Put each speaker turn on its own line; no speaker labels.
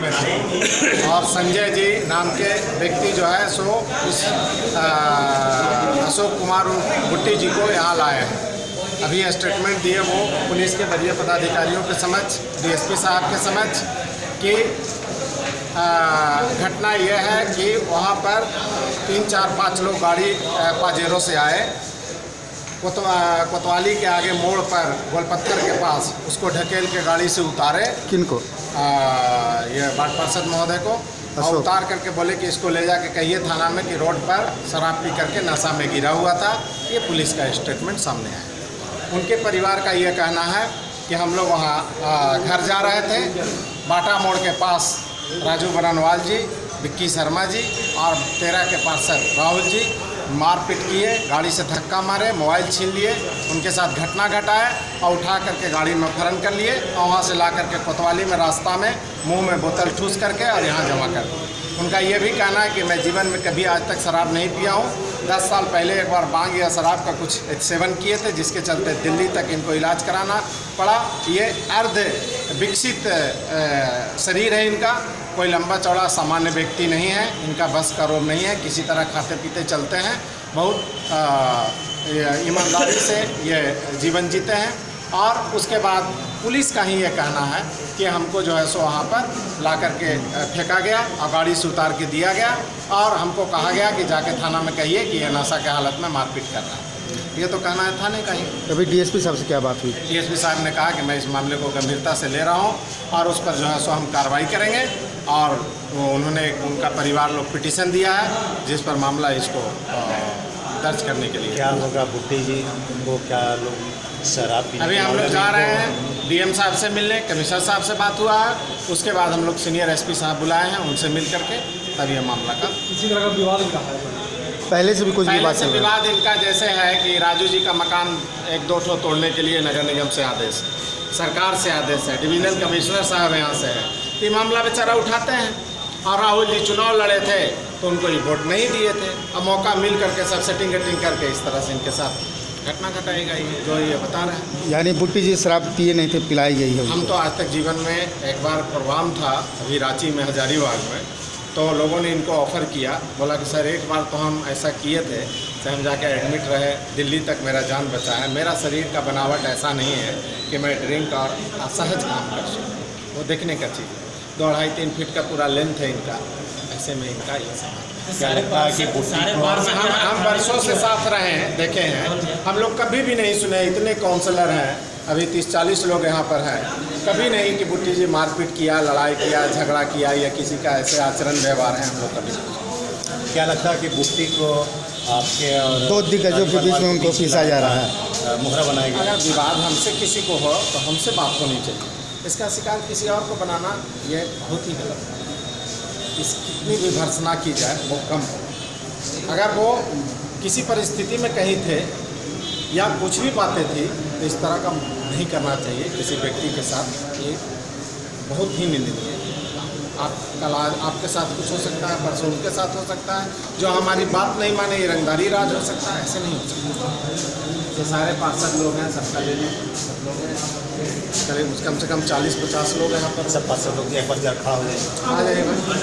में थे और संजय जी नाम के व्यक्ति जो है सो इस अशोक कुमार बुट्टी जी को यहाँ लाए हैं। अभी स्टेटमेंट दिए वो पुलिस के वरीय पदाधिकारियों के समक्ष, डीएसपी साहब के समक्ष कि घटना यह है कि वहाँ पर 3, 4, 5 लोग गाड़ी पाजेरों से आए, कोतवाली के आगे मोड़ पर गोलपत्थर के पास उसको ढकेल के गाड़ी से उतारे।
किनको?
ये वार्ड पार्षद महोदय को, और उतार करके बोले कि इसको ले जाके कहिए थाना में कि रोड पर शराब पी करके नशा में गिरा हुआ था। ये पुलिस का स्टेटमेंट सामने आया। उनके परिवार का ये कहना है कि हम लोग वहाँ घर जा रहे थे, बाटा मोड़ के पास राजू बरनवाल जी, विक्की शर्मा जी और 13 के पार्षद राहुल जी मारपीट किए, गाड़ी से धक्का मारे, मोबाइल छीन लिए, उनके साथ घटना घटाए और उठा करके गाड़ी में अपहरण कर लिए और वहाँ से ला करके कोतवाली में रास्ता में मुंह में बोतल ठूस करके और यहाँ जमा कर दिए। उनका ये भी कहना है कि मैं जीवन में कभी आज तक शराब नहीं पिया हूँ। 10 साल पहले एक बार भांग या शराब का कुछ सेवन किए थे, जिसके चलते दिल्ली तक इनको इलाज कराना पड़ा। ये अर्ध विकसित शरीर है इनका, कोई लंबा चौड़ा सामान्य व्यक्ति नहीं है, इनका बस का रोग नहीं है, किसी तरह खाते पीते चलते हैं, बहुत ईमानदारी से ये जीवन जीते हैं। और उसके बाद पुलिस का ही ये कहना है कि हमको जो है सो वहाँ पर ला करके फेंका गया और गाड़ी से उतार के दिया गया और हमको कहा गया कि जाके थाना में कहिए कि ये नशा के हालत में मारपीट कर रहा है। ये तो कहना है थाने का ही।
अभी डीएसपी साहब से क्या बात हुई?
डीएसपी साहब ने कहा कि मैं इस मामले को गंभीरता से ले रहा हूँ और उस पर जो है सो हम कार्रवाई करेंगे। और उन्होंने उनका परिवार लोग पिटीशन दिया है जिस पर मामला इसको दर्ज करने के लिए।
क्या होगा बुट्टी जी को? क्या लोग शराब पीने?
अभी हम लोग जा रहे हैं डीएम साहब से मिलने, कमिश्नर साहब से बात हुआ है, उसके बाद हम लोग सीनियर एसपी साहब बुलाए हैं, उनसे मिल करके तब ये मामला का।
किसी तरह का विवाद भी रहा है?
पहले से भी कुछ
पहले से विवाद इनका जैसे है कि राजू जी का मकान 1-2 ठो तोड़ने के लिए नगर निगम से आदेश है, सरकार से आदेश है, डिविजनल कमिश्नर साहब यहाँ से है, तो ये मामला बेचारा उठाते हैं। और राहुल जी चुनाव लड़े थे तो उनको ये वोट नहीं दिए थे, अब मौका मिल करके सब सेटिंग करके इस तरह से इनके साथ घटना घटाएगा ये, जो ये बता रहे हैं।
यानी बुट्टी जी शराब पिए नहीं थे, पिलाई गई है?
हम तो आज तक जीवन में एक बार प्रोग्राम था अभी रांची में हजारीबाग में, तो लोगों ने इनको ऑफ़र किया, बोला कि सर एक बार तो हम ऐसा किए थे कि हम जाकर एडमिट रहे, दिल्ली तक मेरा जान बचा है, मेरा शरीर का बनावट ऐसा नहीं है कि मैं ड्रिंक और असहज काम कर सकूँ, वो देखने का चीज़ है। 2-2.5-3 फीट का पूरा लेंथ है इनका, ऐसे में इनका ये सब
क्या लगता है कि
हम वर्षों से साथ रहे हैं, देखे हैं, हम लोग कभी भी नहीं सुने, इतने काउंसलर हैं, अभी 30-40 लोग यहाँ पर हैं, कभी नहीं कि बुट्टी जी मारपीट किया, लड़ाई किया, झगड़ा किया या किसी का ऐसे आचरण व्यवहार है, हम लोग कभी नहीं।
क्या लगता है कि बुट्टी को आपके और
2 दिग्गजों के बीच में उनको पीसा जा रहा है?
मुहरा बनाएगा?
अगर विवाद हमसे किसी को हो तो हमसे बात होनी चाहिए, इसका शिकार किसी और को बनाना ये बहुत ही गलत है। इस कितनी भी भर्त्सना की जाए वो कम हो। अगर वो किसी परिस्थिति में कहीं थे या कुछ भी बातें थी तो इस तरह का नहीं करना चाहिए किसी व्यक्ति के साथ, ये बहुत ही निंदनीय है। आप कल आपके साथ कुछ हो सकता है, परसों उनके साथ हो सकता है, जो हमारी बात नहीं माने ये रंगदारी राज हो सकता है, ऐसे नहीं हो सकता। ये सारे पार्षद लोग हैं, सबका ले लीजिए, सब लोग हैं, करीब कम से कम 40-50 लोग हैं यहाँ पर।
सब पार्षद लोग एक बार खड़ा हो जाए
आ जाएगा।